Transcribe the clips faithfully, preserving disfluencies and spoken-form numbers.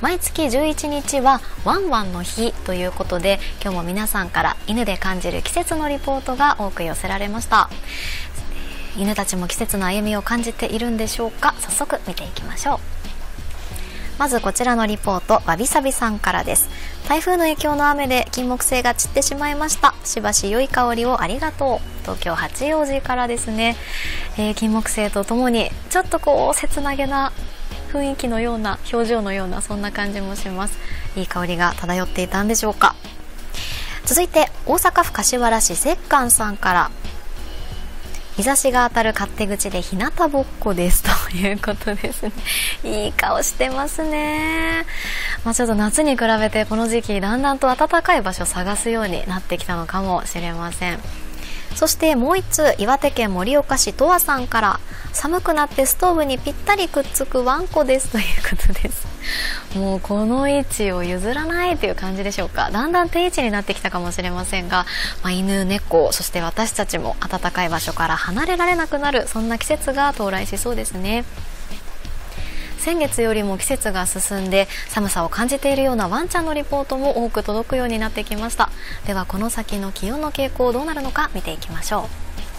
毎月じゅういちにちはワンワンの日ということで、今日も皆さんから犬で感じる季節のリポートが多く寄せられました。犬たちも季節の歩みを感じているんでしょうか。早速見ていきましょう。まずこちらのリポート、わびさびさんからです。台風の影響の雨で金木犀が散ってしまいました。しばし良い香りをありがとう。東京八王子からですね。えー、金木犀とともにちょっとこう切なげな雰囲気のような、表情のような、そんな感じもします。いい香りが漂っていたんでしょうか。続いて大阪府柏原市せっかんさんから、日差しが当たる勝手口で日向ぼっこですということですね。いい顔してますね。まあ、ちょっと夏に比べてこの時期だんだんと暖かい場所を探すようになってきたのかもしれません。そしてもう一通、岩手県盛岡市とわさんから、寒くなってストーブにぴったりくっつくワンコですということです。もうこの位置を譲らないという感じでしょうか。だんだん定位置になってきたかもしれませんが、まあ、犬、猫、そして私たちも暖かい場所から離れられなくなる、そんな季節が到来しそうですね。先月よりも季節が進んで寒さを感じているようなワンちゃんのリポートも多く届くようになってきました。ではこの先の気温の傾向どうなるのか見ていきましょう。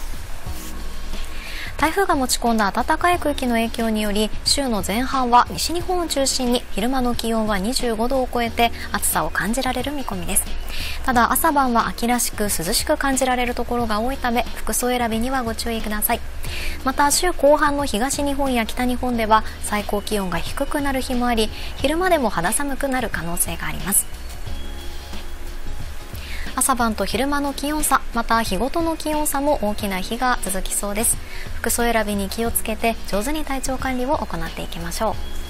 台風が持ち込んだ暖かい空気の影響により、週の前半は西日本を中心に昼間の気温はにじゅうごどを超えて暑さを感じられる見込みです。ただ朝晩は秋らしく涼しく感じられるところが多いため、服装選びにはご注意ください。また週後半の東日本や北日本では最高気温が低くなる日もあり、昼間でも肌寒くなる可能性があります。朝晩と昼間の気温差、また日ごとの気温差も大きな日が続きそうです。服装選びに気をつけて上手に体調管理を行っていきましょう。